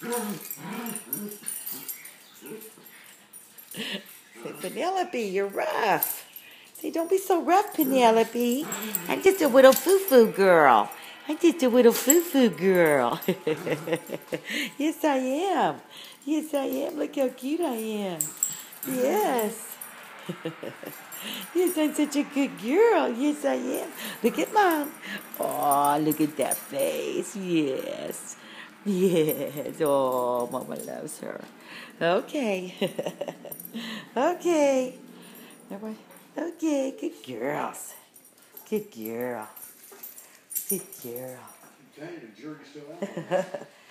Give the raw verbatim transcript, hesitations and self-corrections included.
Penelope, you're rough. Say, don't be so rough, Penelope. I'm just a little foo-foo girl. I'm just a little foo-foo girl. Yes, I am. Yes, I am. Look how cute I am. Yes. Yes, I'm such a good girl. Yes, I am. Look at Mom. Oh, look at that face. Yes. Yes. Oh, Mama loves her. Okay. Okay. Okay, good girls. Good girl. Good girl. Okay, the jury's still out.